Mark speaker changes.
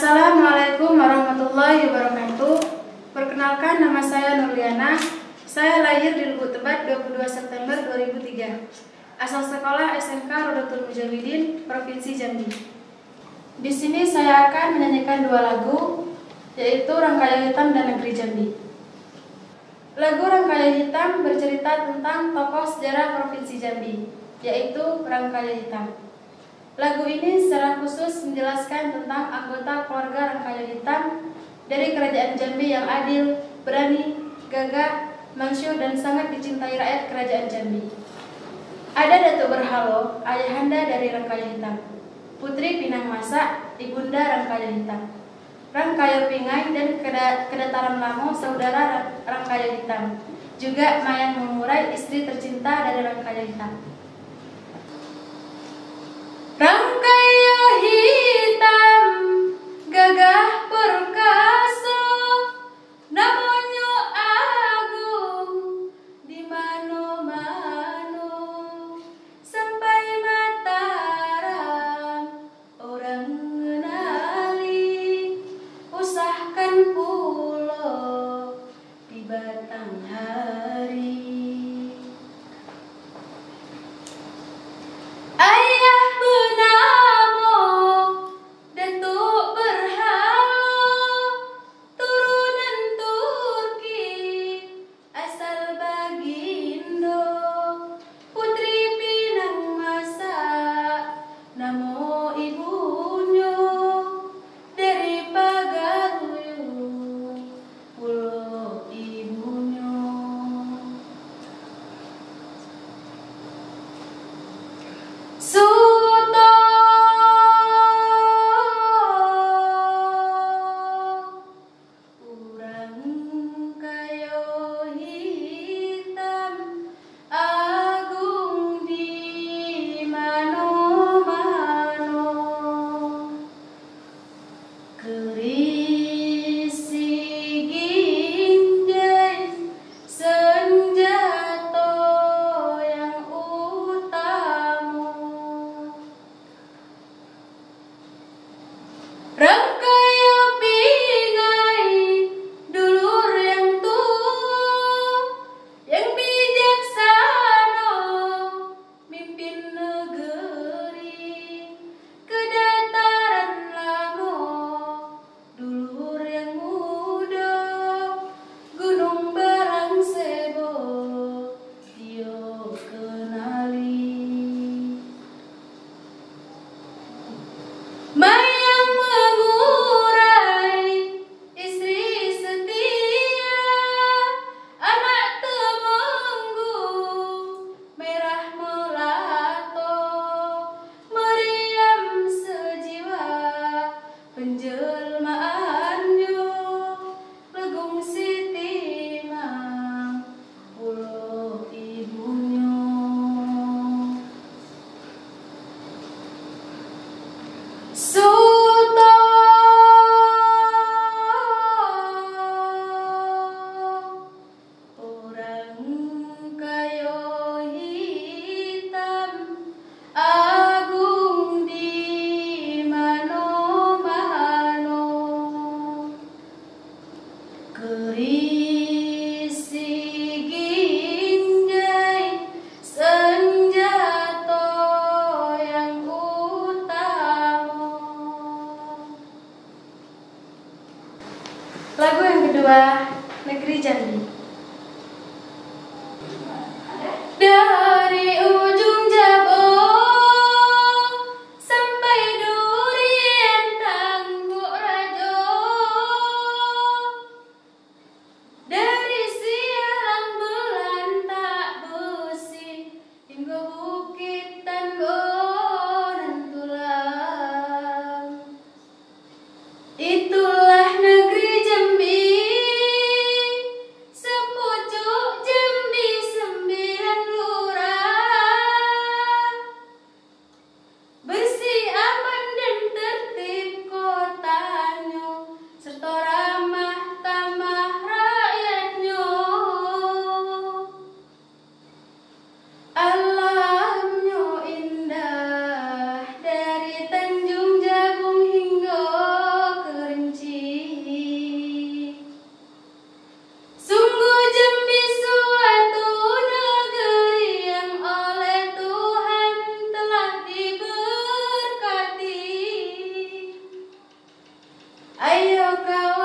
Speaker 1: Assalamualaikum warahmatullahi wabarakatuh. Perkenalkan, nama saya Nurliana. Saya lahir di Lubuk Tebet 22 September 2003. Asal sekolah SMK Rodotul Mujahidin, Provinsi Jambi. Di sini saya akan menyanyikan dua lagu, yaitu Rangkaya Hitam dan Negeri Jambi. Lagu Rangkaya Hitam bercerita tentang tokoh sejarah Provinsi Jambi, yaitu Rangkaya Hitam. Lagu ini secara khusus menjelaskan tentang anggota keluarga Rangkaya Hitam dari Kerajaan Jambi yang adil, berani, gagah, masyhur dan sangat dicintai rakyat Kerajaan Jambi. Ada Datuk Berhalo, ayahanda dari Rangkaya Hitam, Putri Pinang Masak, ibunda Rangkaya Hitam, Rangkaya Pingai dan Kedataran Lamo, saudara Rangkaya Hitam, juga Mayang Memurai, istri tercinta dari Rangkaya Hitam. Rangkaya hitam, gagah perkasa, namanya agung di mano-mano, sampai Mataram orang mengenali, usahkan pulau di batang hari. Lagu yang kedua, Negeri Jambi. Dari ujung Jabong sampai Durian Tangguk Rajo, dari siang bulan tak besi hingga Bukit Tanggonan Tulang. Itulah negeri Jambi, sepucuk Jambi 9 lurah, bersih aman dan tertib kotanya, serta ramah tamah rakyatnya. Alamnya indah dari Tanjung Jabung hingga ke Ayo kau